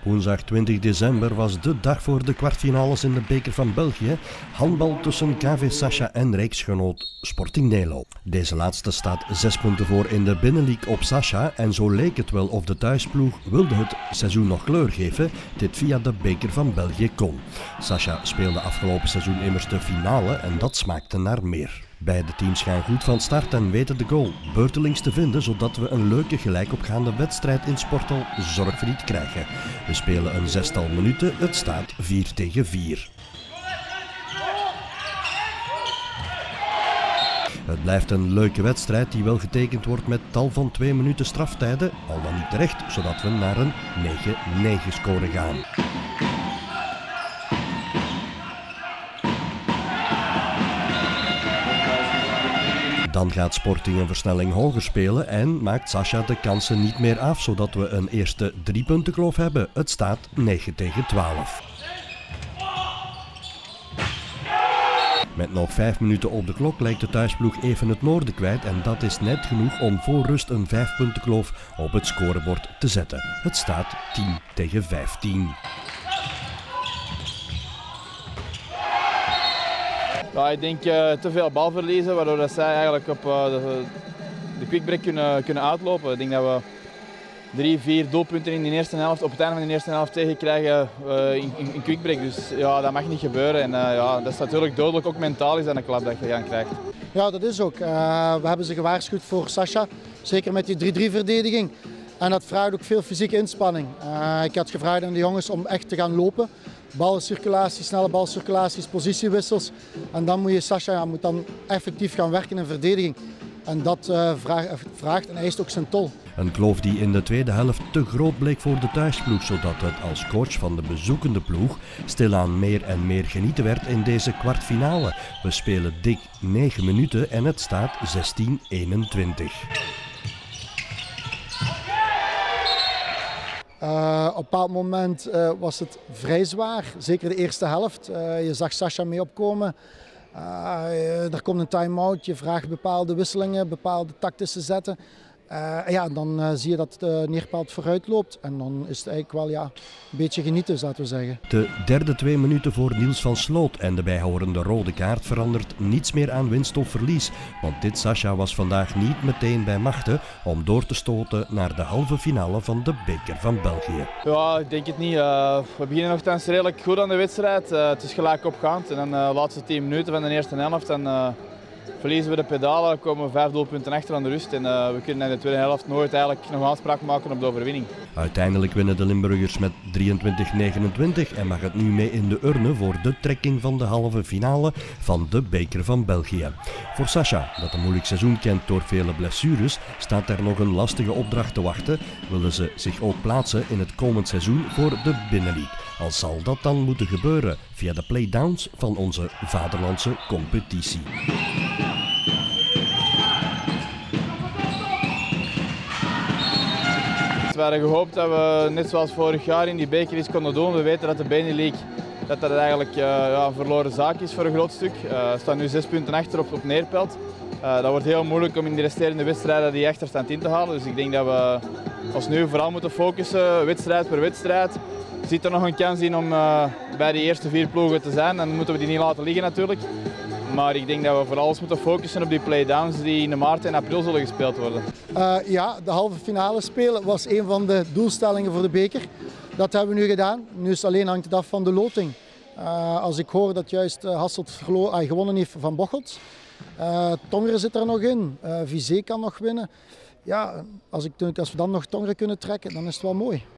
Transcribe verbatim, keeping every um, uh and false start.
Woensdag twintig december was de dag voor de kwartfinales in de beker van België. Handbal tussen K V Sascha en rijksgenoot Sporting Nelo. Deze laatste staat zes punten voor in de binnenleague op Sascha en zo leek het wel of de thuisploeg wilde het seizoen nog kleur geven, dit via de beker van België kon. Sascha speelde afgelopen seizoen immers de finale en dat smaakte naar meer. Beide teams gaan goed van start en weten de goal beurtelings te vinden, zodat we een leuke gelijkopgaande wedstrijd in Sportal zorgvriet krijgen. We spelen een zestal minuten, het staat vier tegen vier. Het blijft een leuke wedstrijd die wel getekend wordt met tal van twee minuten straftijden, al dan niet terecht, zodat we naar een negen negen score gaan. Dan gaat Sporting een versnelling hoger spelen en maakt Sascha de kansen niet meer af, zodat we een eerste driepuntenkloof hebben. Het staat negen tegen twaalf. Met nog vijf minuten op de klok lijkt de thuisploeg even het noorden kwijt en dat is net genoeg om voor rust een vijfpuntenkloof op het scorebord te zetten. Het staat tien tegen vijftien. Ja, ik denk uh, te veel balverliezen, waardoor dat zij eigenlijk op uh, de, de quickbreak kunnen, kunnen uitlopen. Ik denk dat we drie, vier doelpunten in de eerste helft, op het einde van de eerste helft tegenkrijgen uh, in, in, in quickbreak. Dus ja, dat mag niet gebeuren. En uh, ja, dat is natuurlijk dodelijk, ook mentaal is dat een klap dat je gaan krijgt. Ja, dat is ook. Uh, we hebben ze gewaarschuwd voor Sascha, zeker met die drie drie verdediging. En dat vraagt ook veel fysieke inspanning. Uh, ik had gevraagd aan de jongens om echt te gaan lopen. Balcirculatie, snelle balcirculaties, positiewissels. En dan moet je Sascha ja, moet dan effectief gaan werken in verdediging. En dat uh, vraagt, vraagt en eist ook zijn tol. Een kloof die in de tweede helft te groot bleek voor de thuisploeg, zodat het als coach van de bezoekende ploeg stilaan meer en meer genieten werd in deze kwartfinale. We spelen dik negen minuten en het staat zestien eenentwintig. Uh, op een bepaald moment uh, was het vrij zwaar, zeker de eerste helft. Uh, je zag Sascha mee opkomen. Uh, er komt een time-out, je vraagt bepaalde wisselingen, bepaalde tactische zetten. Uh, ja, dan uh, zie je dat de neerpaald vooruit loopt en dan is het eigenlijk wel ja, een beetje genieten, zouden we zeggen. De derde twee minuten voor Niels van Sloot en de bijhorende rode kaart verandert niets meer aan winst of verlies. Want dit Sascha was vandaag niet meteen bij machten om door te stoten naar de halve finale van de beker van België. Ja, ik denk het niet. Uh, we beginnen nogthans redelijk goed aan de wedstrijd. Uh, het is gelijk opgaand en dan de uh, laatste tien minuten van de eerste helft. En, uh, verliezen we de pedalen, komen we vijf doelpunten achter aan de rust en uh, we kunnen in de tweede helft nooit eigenlijk nog aanspraak maken op de overwinning. Uiteindelijk winnen de Limburgers met drieëntwintig negenentwintig en mag het nu mee in de urne voor de trekking van de halve finale van de beker van België. Voor Sascha, dat een moeilijk seizoen kent door vele blessures, staat er nog een lastige opdracht te wachten. Willen ze zich ook plaatsen in het komend seizoen voor de binnenleague. Al zal dat dan moeten gebeuren via de playdowns van onze vaderlandse competitie. We hadden gehoopt dat we net zoals vorig jaar in die beker iets konden doen. We weten dat de Benelux dat dat eigenlijk uh, ja, een verloren zaak is voor een groot stuk. Uh, we staan nu zes punten achter op, op Neerpelt. Uh, dat wordt heel moeilijk om in de resterende wedstrijden die achterstand in te halen. Dus ik denk dat we ons nu vooral moeten focussen, wedstrijd per wedstrijd. Zit er nog een kans in om uh, bij de eerste vier ploegen te zijn, dan moeten we die niet laten liggen natuurlijk. Maar ik denk dat we vooral eens moeten focussen op die playdowns die in de maart en april zullen gespeeld worden. Uh, ja, de halve finale spelen was een van de doelstellingen voor de beker. Dat hebben we nu gedaan. Nu is het alleen hangt het af van de loting. Uh, als ik hoor dat juist uh, Hasselt uh, gewonnen heeft van Bocholt. Uh, Tongeren zit er nog in. Uh, Vizé kan nog winnen. Ja, als, ik, als we dan nog Tongeren kunnen trekken, dan is het wel mooi.